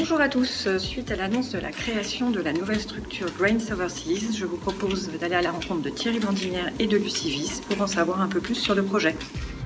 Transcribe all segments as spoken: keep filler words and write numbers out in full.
Bonjour à tous. Suite à l'annonce de la création de la nouvelle structure Grains Overseas, je vous propose d'aller à la rencontre de Thierry Bandinière et de Lucie Wyss pour en savoir un peu plus sur le projet.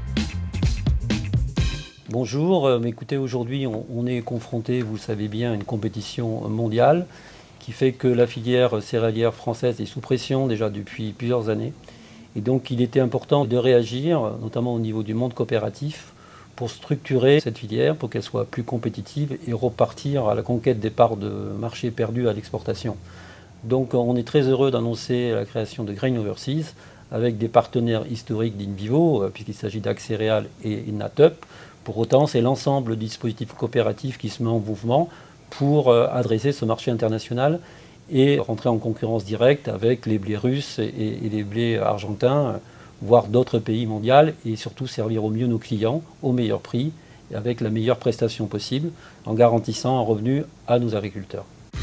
Bonjour, euh, écoutez, aujourd'hui on, on est confronté, vous le savez bien, à une compétition mondiale qui fait que la filière céréalière française est sous pression déjà depuis plusieurs années. Et donc il était important de réagir, notamment au niveau du monde coopératif, pour structurer cette filière, pour qu'elle soit plus compétitive et repartir à la conquête des parts de marché perdues à l'exportation. Donc on est très heureux d'annoncer la création de Grains Overseas avec des partenaires historiques d'Invivo, puisqu'il s'agit d'Accéréal et Natup. Pour autant, c'est l'ensemble du dispositif coopératif qui se met en mouvement pour adresser ce marché international et rentrer en concurrence directe avec les blés russes et, et les blés argentins, voire d'autres pays mondiaux, et surtout servir au mieux nos clients, au meilleur prix, et avec la meilleure prestation possible, en garantissant un revenu à nos agriculteurs.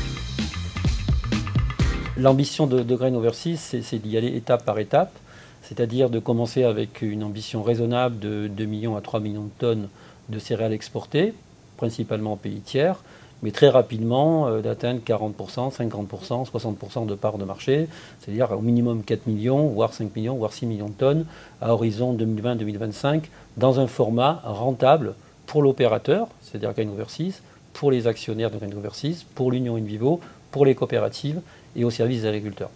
L'ambition de, de Grains Overseas, c'est d'y aller étape par étape, c'est-à-dire de commencer avec une ambition raisonnable de deux millions à trois millions de tonnes de céréales exportées, principalement en pays tiers, mais très rapidement euh, d'atteindre quarante pour cent, cinquante pour cent, soixante pour cent de parts de marché, c'est-à-dire au minimum quatre millions, voire cinq millions, voire six millions de tonnes à horizon deux mille vingt deux mille vingt-cinq, dans un format rentable pour l'opérateur, c'est-à-dire Grains Overseas, pour les actionnaires de Grains Overseas, pour l'Union Invivo, pour les coopératives et au service des agriculteurs.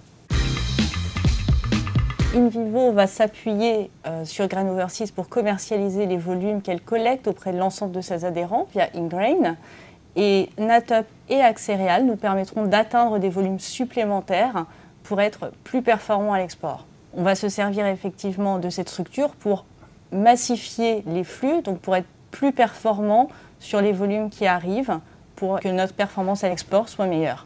Invivo va s'appuyer euh, sur Grains Overseas pour commercialiser les volumes qu'elle collecte auprès de l'ensemble de ses adhérents via Ingrain. Et Natup et Accéréal nous permettront d'atteindre des volumes supplémentaires pour être plus performants à l'export. On va se servir effectivement de cette structure pour massifier les flux, donc pour être plus performants sur les volumes qui arrivent, pour que notre performance à l'export soit meilleure.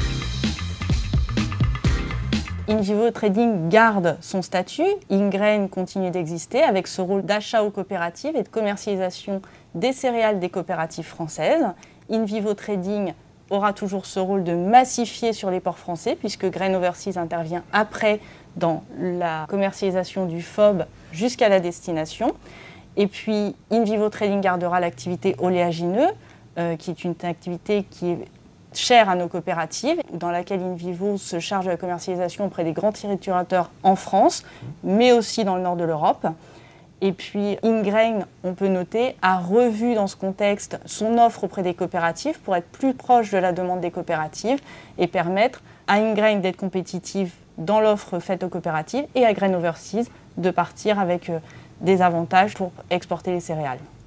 Invivo Trading garde son statut, Ingrain continue d'exister avec ce rôle d'achat aux coopératives et de commercialisation des céréales des coopératives françaises. Invivo Trading aura toujours ce rôle de massifier sur les ports français puisque Grains Overseas intervient après dans la commercialisation du F O B jusqu'à la destination. Et puis Invivo Trading gardera l'activité oléagineux euh, qui est une activité qui est chère à nos coopératives, dans laquelle Invivo se charge de la commercialisation auprès des grands triturateurs en France, mais aussi dans le nord de l'Europe. Et puis Ingrain, on peut noter, a revu dans ce contexte son offre auprès des coopératives pour être plus proche de la demande des coopératives et permettre à Ingrain d'être compétitive dans l'offre faite aux coopératives et à Grains Overseas de partir avec des avantages pour exporter les céréales.